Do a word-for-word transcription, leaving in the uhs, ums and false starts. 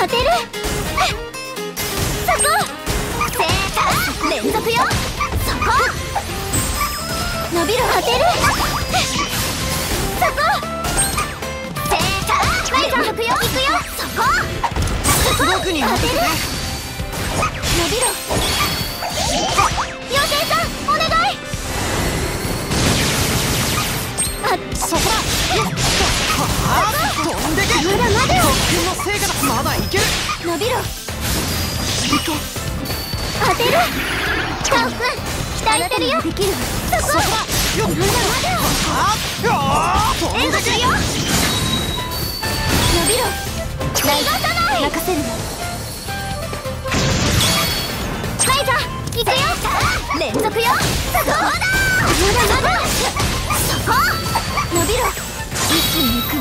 当てる。そこ正解。連続よ。そこ伸びる。当てる。そこ正解。連続よ。いくよ。そこ僕に当てる。 伸びろ。妖精さんお願い。あ、 そこだ。はあ、飛んでけ。 まだまだよ。 特訓の成果だ。まだいける。 伸びろ。いけ。当てる。カオくん期待してるよ。できる。そこ。 そこだ。よっ。 まだまだよ。 あっ、よー。飛んでけ。 援護するよ。伸びろ。逃がさない。任せるわ。ライザーいくよ。連続よ。そうだ。まだまだ。そこ伸びろ。一気にいく。